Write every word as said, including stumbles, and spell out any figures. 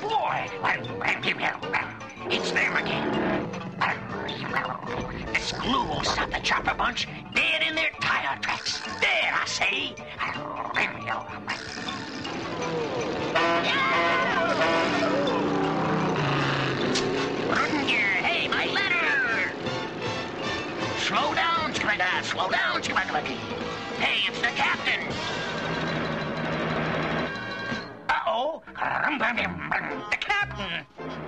boy! It's them again. This glue will stop the chopper bunch dead in their tire tracks. Dead, I say. Hey, my ladder! Slow down, Sprinter. Slow down, Chibaglucky. Hey, it's the captain. Uh-oh. The captain.